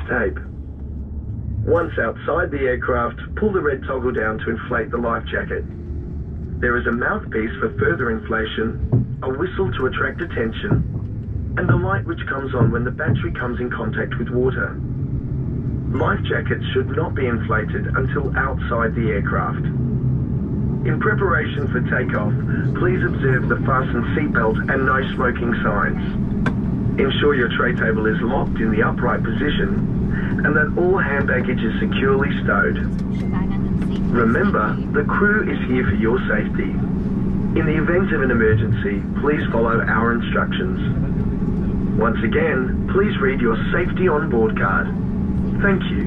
tape. Once outside the aircraft, pull the red toggle down to inflate the life jacket. There is a mouthpiece for further inflation, a whistle to attract attention, and a light which comes on when the battery comes in contact with water. Life jackets should not be inflated until outside the aircraft. In preparation for takeoff, please observe the fasten seatbelt and no smoking signs. Ensure your tray table is locked in the upright position and that all hand baggage is securely stowed. Remember, the crew is here for your safety. In the event of an emergency, please follow our instructions. Once again, please read your safety on board card. Thank you.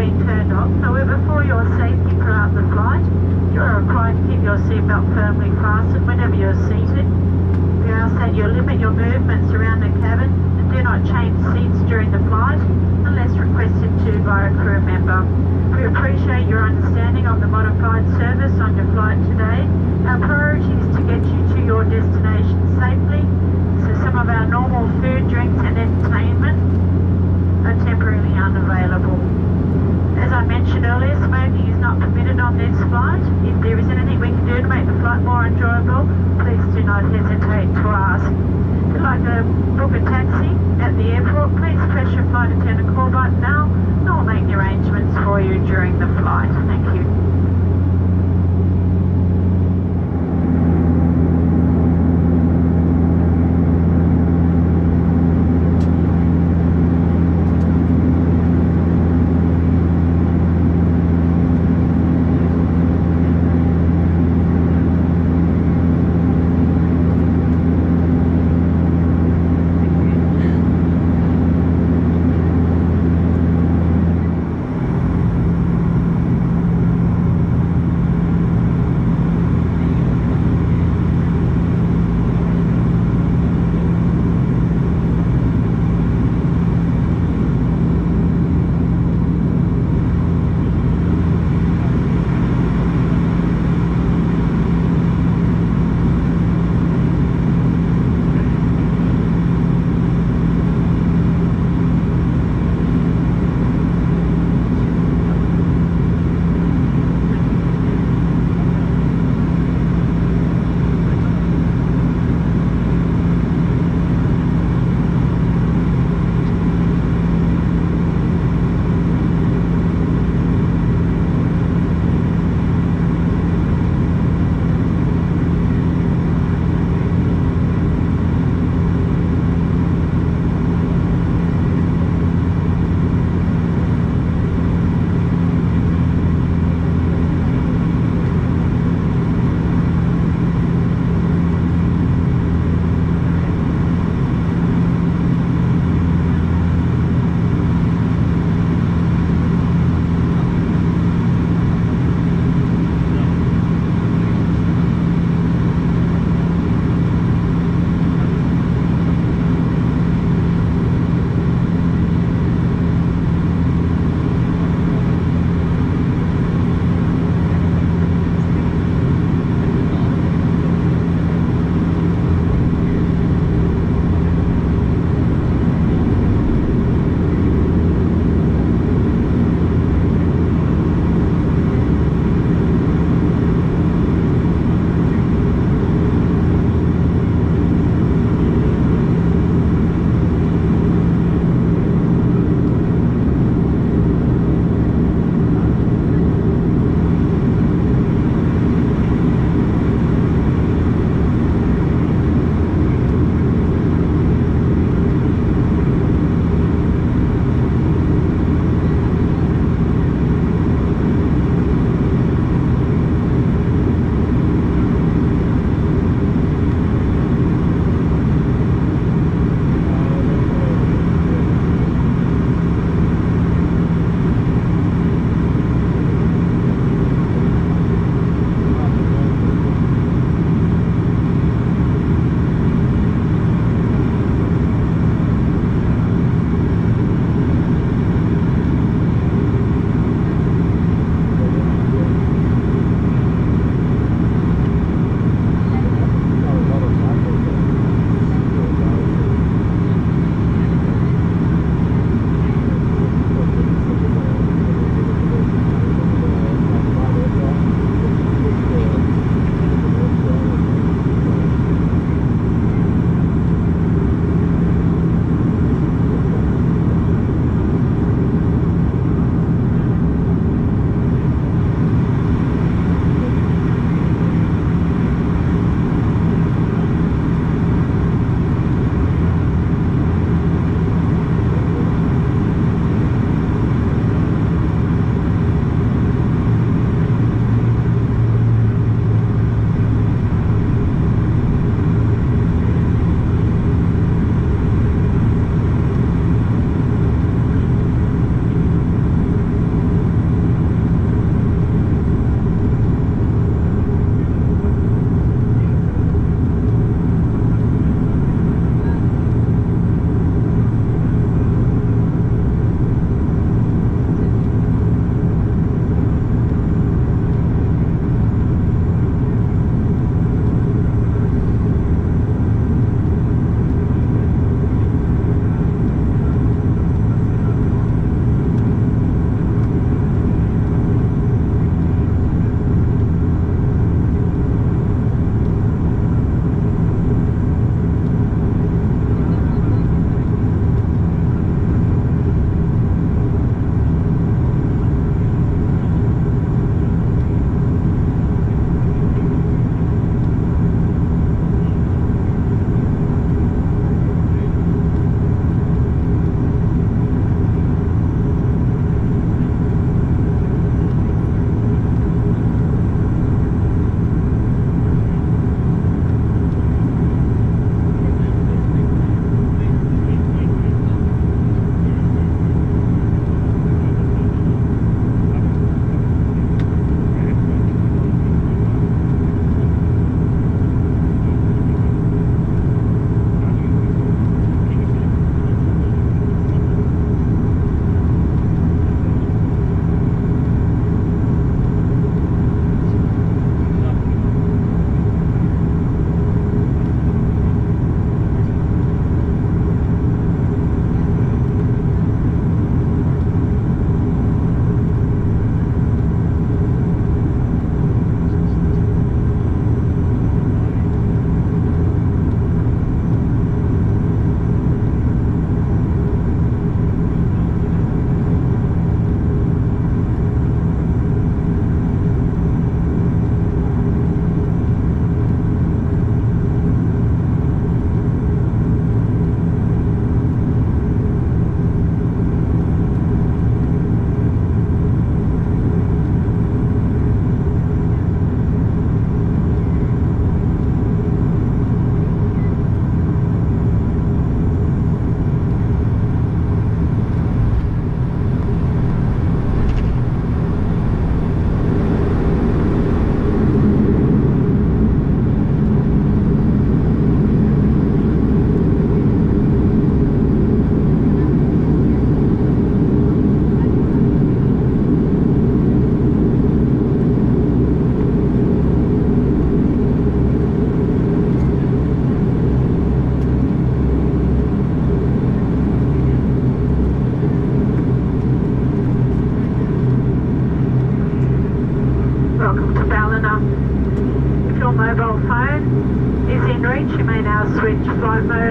been turned off. However, for your safety throughout the flight, you are required to keep your seatbelt firmly fastened whenever you're seated. We ask that you limit your movements around the cabin and do not change seats during the flight unless requested to by a crew member. We appreciate your understanding of the modified service on your flight today. Our priority is to get you to your destination safely, so some of our normal food, drinks and entertainment are temporarily unavailable. As I mentioned earlier, smoking is not permitted on this flight. If there is anything we can do to make the flight more enjoyable, please do not hesitate to ask. If you'd like to book a taxi at the airport, please press your flight attendant call button now, and we'll make the arrangements for you during the flight. Thank you.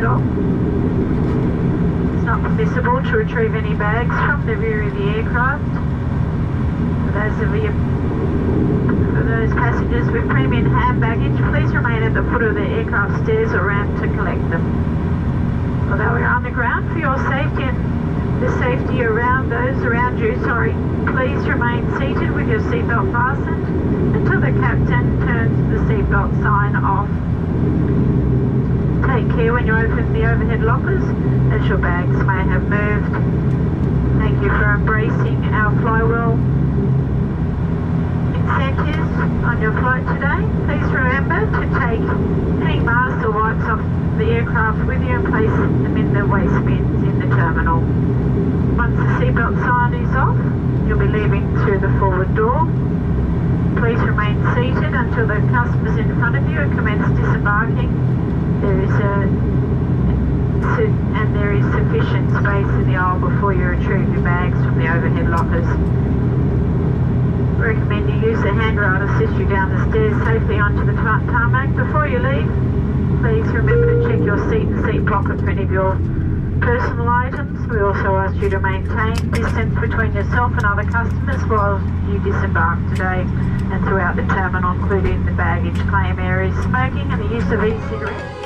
turtle. It's not permissible to retrieve any bags from the rear of the aircraft. For those passengers with premium hand baggage, please remain at the foot of the aircraft stairs or ramp to collect them. Although we're on the ground, for your safety and the safety around those around you, please remain seated with your seatbelt fastened until the captain turns the seatbelt sign off. Take care when you open the overhead lockers, as your bags may have moved. Thank you for embracing our flywheel incentives on your flight today. Please remember to take any masks or wipes off the aircraft with you and place them in the waste bins in the terminal. Once the seatbelt sign is off, you'll be leaving through the forward door. Please remain seated until the customers in front of you have commenced disembarking. There is sufficient space in the aisle before you retrieve your bags from the overhead lockers. We recommend you use the handrail to assist you down the stairs safely onto the tarmac. Before you leave, please remember to check your seat and seat pocket for any of your personal items. We also ask you to maintain distance between yourself and other customers while you disembark today and throughout the terminal, including the baggage claim areas, smoking and the use of e-cigarettes.